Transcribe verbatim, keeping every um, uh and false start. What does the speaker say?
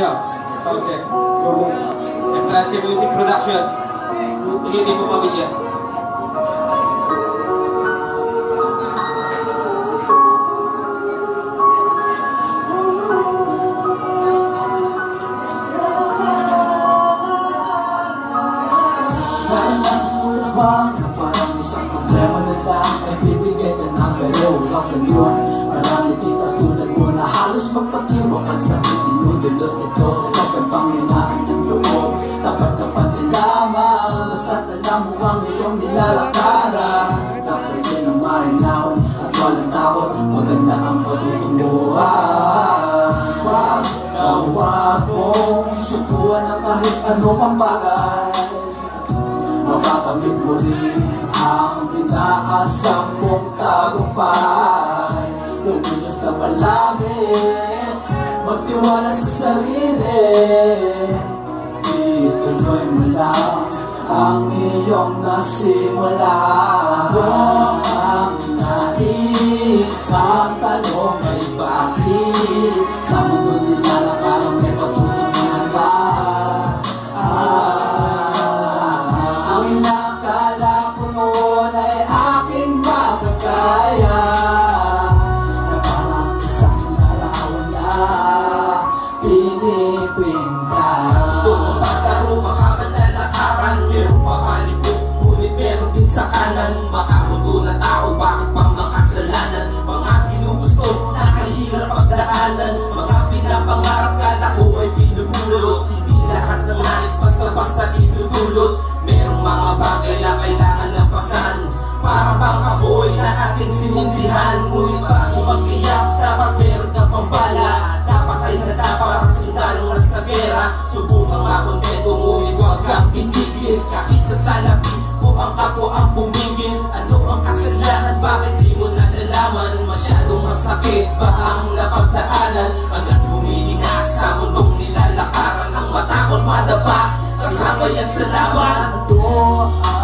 Joe, sound check. M Clase Music Production. Hindi po pamilya. Parang isang problema na lang ay bibigay ka ng pero wag ganyan. Marami din katulad mo na halos magpatiwag ka sa dinudulot nito. Huwag kang panghinaan ng loob, dapat ka pa din lamang. Basta't alam mo ang iyong nilalakaran. Dapat yun ang mahinahon at walang takot. Maganda ang patutunguhan. Wag na wag mong subuan ng kahit ano pang bagay. Makakamit mo rin ang pinaasam mong tagumpay. Lumilos ka palagi, magtiwala sa sarili. Ituloy mo lang ang iyong nasimula. Kung ang nais kang tanong ay bakit sa mundo nilalakaran may patutunguhan ba? Nakala ko noon ay aking makakaya, na parang isang larawan na pinipinta. Sa mundo magkaro makamanlalakaran, merong makalikot, ngunit meron din sa kanan. Makamundo na tao, bakit pang makasalanan? Mga ginugusto, nakahirap pagdaanan. Mga pinapangarap kala ko ay pinubulot. Hindi lahat ng nais basta-basta itutulot. Merong mga bagay na kailangan lampasan, para bang apoy na ating sinindihan. Ngunit bago mag-iyak, dapat meron kang pambala. Dapat ay handa parang sundalong nasa gera. Subukang makontento, ngunit huwag kang pinigil. Kahit sa salapi o ang kapo ang pumigil. Ano ang kasalanan? Bakit di mo nalalaman? Masyadong masakit ba ang napagdaanan? Hanggang humihinga sa mundong nilalakaran, ang matakot madapa, kasama yan sa laban. Ito